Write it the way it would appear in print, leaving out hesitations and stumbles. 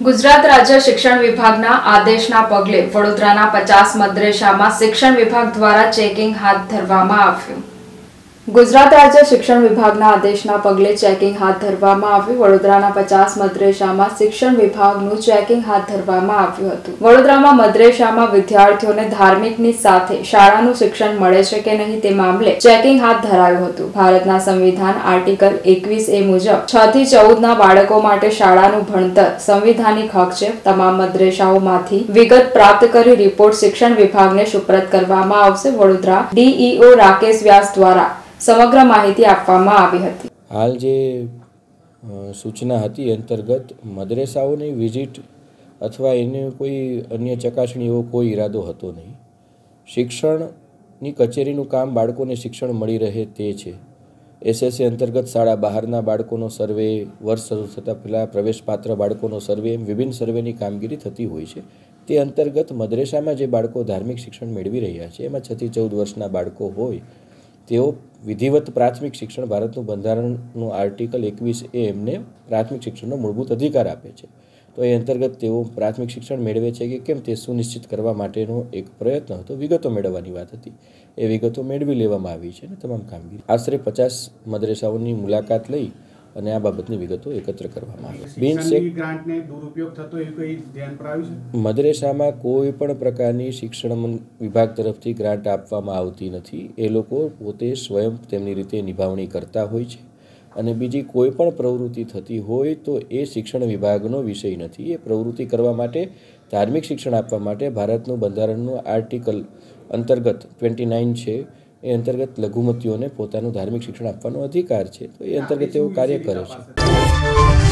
ગુજરાત રાજ્ય શિક્ષણ વિભાગના આદેશના પગલે વડોદરાના 50 મદ્રેસામાં શિક્ષણ વિભાગ દ્વારા ચેકિંગ હાથ ધરવામાં આવ્યું। ગુજરાત રાજ્ય શિક્ષણ વિભાગના આદેશના પગલે ચેકિંગ હાથ ધરવામાં આવ્યું। વડોદરાના 50 મદ્રેસામાં શિક્ષણ વિભાગનું ચેકિંગ હાથ ધરવામાં આવ્યું હતું। વડોદરામાં મદ્રેસામાં વિદ્યાર્થીઓને ધાર્મિકની સાથે શાળાનું શિક્ષણ મળે છે કે નહીં તે મામલે ચેકિંગ હાથ ધરાયું હતું। ભારતના સંવિધાન આર્ટિકલ 21A મુજબ 6 થી 14 બાળકો માટે શાળાનું ભણતર સંવિધાનિક હક છે। તમામ મદ્રેસાઓમાંથી વિગત પ્રાપ્ત કરી રિપોર્ટ શિક્ષણ વિભાગને સુપ્રત કરવામાં આવશે। વડોદરા ડીઈઓ રાકેશ વ્યાસ દ્વારા સમગ્ર માહિતી આપવામાં આવી હતી। હાલ જે સૂચના હતી અંતર્ગત મદ્રેસાઓની વિઝિટ અથવા એને કોઈ અન્ય ચકાસણી એવો કોઈ ઈરાદો હતો નહીં। શિક્ષણની કચેરીનું કામ બાળકોને શિક્ષણ મળી રહે તે છે। એસએસસી અંતર્ગત શાળા બહારના બાળકોનો સર્વે, વર્ષ શરૂ થતાં પહેલાં પ્રવેશપાત્ર બાળકોનો સર્વે, એમ વિભિન્ન સર્વેની કામગીરી થતી હોય છે। તે અંતર્ગત મદ્રેસામાં જે બાળકો ધાર્મિક શિક્ષણ મેળવી રહ્યા છે એમાં 6 થી 14 વર્ષના બાળકો હોય તેઓ વિધિવત પ્રાથમિક શિક્ષણ ભારતનું બંધારણનું આર્ટિકલ 21A એમને પ્રાથમિક શિક્ષણનો મૂળભૂત અધિકાર આપે છે। તો એ અંતર્ગત તેઓ પ્રાથમિક શિક્ષણ મેળવે છે કે કેમ તે સુનિશ્ચિત કરવા માટેનો એક પ્રયત્ન હતો। વિગતો મેળવવાની વાત હતી, એ વિગતો મેળવી લેવામાં આવી છે અને તમામ કામગીરી આશરે 50 મદ્રેસાઓની મુલાકાત લઈ અને આ બાબતની વિગતો એકત્ર કરવામાં આવી। મદ્રેસામાં કોઈ પણ પ્રકારની શિક્ષણ વિભાગ તરફથી ગ્રાન્ટ આપવામાં આવતી નથી। એ લોકો પોતે સ્વયં તેમની રીતે નિભાવણી કરતા હોય છે અને બીજી કોઈ પણ પ્રવૃત્તિ થતી હોય તો એ શિક્ષણ વિભાગનો વિષય નથી। એ પ્રવૃત્તિ કરવા માટે, ધાર્મિક શિક્ષણ આપવા માટે ભારતનું બંધારણનું આર્ટિકલ અંતર્ગત 29 છે, એ અંતર્ગત લઘુમતીઓને પોતાનું ધાર્મિક શિક્ષણ આપવાનો અધિકાર છે। તો એ અંતર્ગત તેઓ કાર્ય કરે છે।